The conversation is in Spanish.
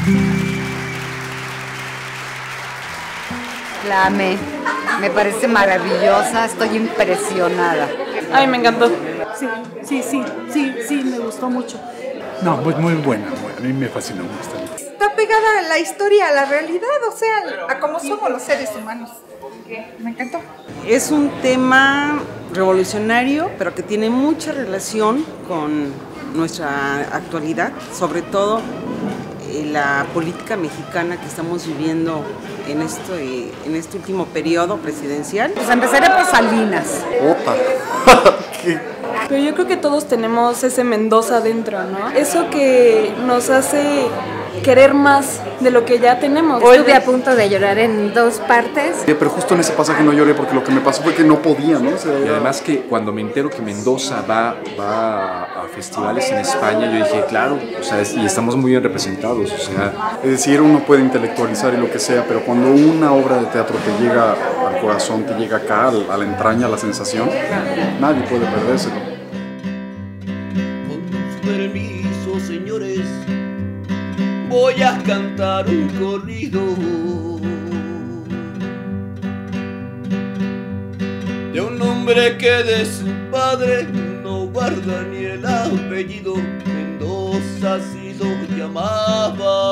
La amé, me parece maravillosa, estoy impresionada. Ay, me encantó. Sí, me gustó mucho. No, muy buena, a mí me fascinó bastante. Está pegada a la historia, a la realidad, o sea, a cómo somos los seres humanos. Me encantó. Es un tema revolucionario, pero que tiene mucha relación con nuestra actualidad, sobre todo la política mexicana que estamos viviendo en este último periodo presidencial. Pues empezaré por Salinas. Opa. Pero yo creo que todos tenemos ese Mendoza dentro, ¿no? Eso que nos hace querer más de lo que ya tenemos. Estuve a punto de llorar en 2 partes. Pero justo en ese pasaje no lloré porque lo que me pasó fue que no podía, ¿no? O sea, y además que cuando me entero que Mendoza va a festivales en España, yo dije, claro, o sea, y estamos muy bien representados, o sea. Es decir, uno puede intelectualizar y lo que sea, pero cuando una obra de teatro te llega al corazón, te llega acá, a la entraña, a la sensación, nadie puede perdérselo. Con su permiso, señores, voy a cantar un corrido de un hombre que de su padre no guarda ni el apellido. Mendoza así lo llamaba.